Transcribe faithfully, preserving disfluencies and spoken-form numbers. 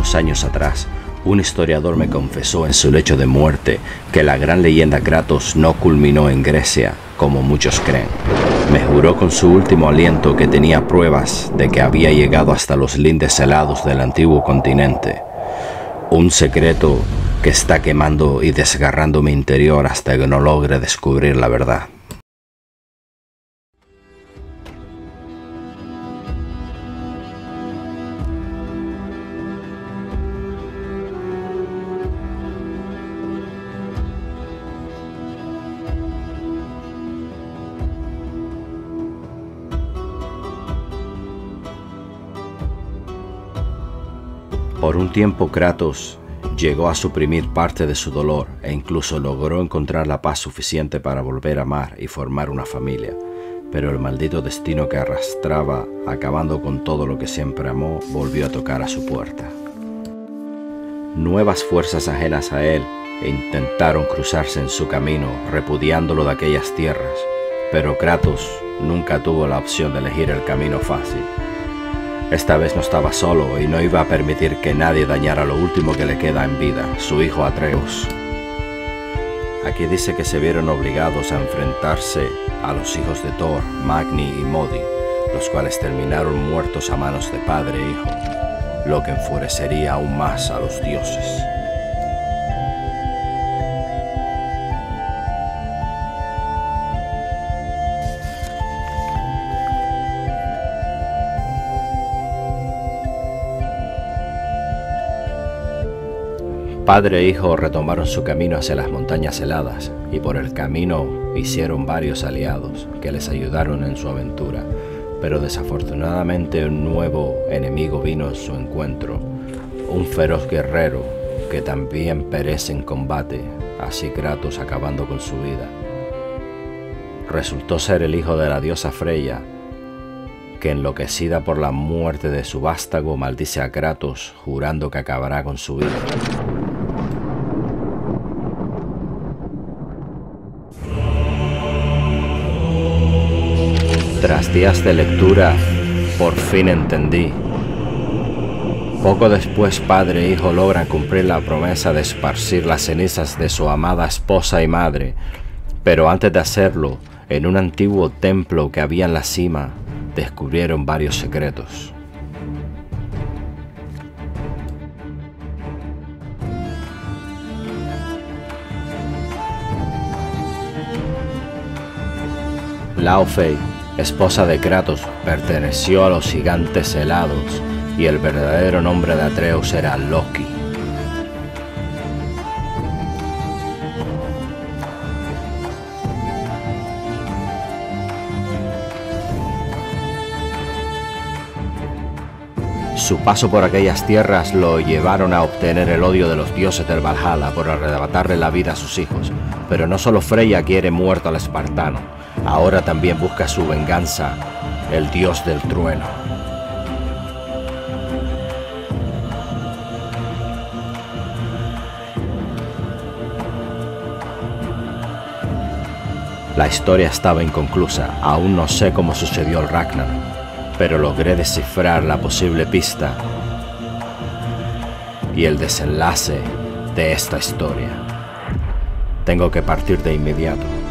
unos años atrás, un historiador me confesó en su lecho de muerte que la gran leyenda Kratos no culminó en Grecia, como muchos creen. Me juró con su último aliento que tenía pruebas de que había llegado hasta los lindes helados del antiguo continente. Un secreto que está quemando y desgarrando mi interior hasta que no logre descubrir la verdad. Por un tiempo Kratos llegó a suprimir parte de su dolor e incluso logró encontrar la paz suficiente para volver a amar y formar una familia. Pero el maldito destino que arrastraba, acabando con todo lo que siempre amó, volvió a tocar a su puerta. Nuevas fuerzas ajenas a él intentaron cruzarse en su camino, repudiándolo de aquellas tierras, pero Kratos nunca tuvo la opción de elegir el camino fácil. Esta vez no estaba solo y no iba a permitir que nadie dañara lo último que le queda en vida, su hijo Atreus. Aquí dice que se vieron obligados a enfrentarse a los hijos de Thor, Magni y Modi, los cuales terminaron muertos a manos de padre e hijo, lo que enfurecería aún más a los dioses. Padre e hijo retomaron su camino hacia las montañas heladas y por el camino hicieron varios aliados que les ayudaron en su aventura, pero desafortunadamente un nuevo enemigo vino en su encuentro, un feroz guerrero que también perece en combate, así Kratos acabando con su vida. Resultó ser el hijo de la diosa Freya, que enloquecida por la muerte de su vástago maldice a Kratos jurando que acabará con su vida. Tras días de lectura, por fin entendí. Poco después, padre e hijo logran cumplir la promesa de esparcir las cenizas de su amada esposa y madre, pero antes de hacerlo, en un antiguo templo que había en la cima, descubrieron varios secretos. Laufey, esposa de Kratos, perteneció a los gigantes helados y el verdadero nombre de Atreus era Loki. Su paso por aquellas tierras lo llevaron a obtener el odio de los dioses del Valhalla por arrebatarle la vida a sus hijos, pero no solo Freya quiere muerto al espartano, ahora también busca su venganza, el dios del trueno. La historia estaba inconclusa, aún no sé cómo sucedió el Ragnarok, pero logré descifrar la posible pista y el desenlace de esta historia. Tengo que partir de inmediato.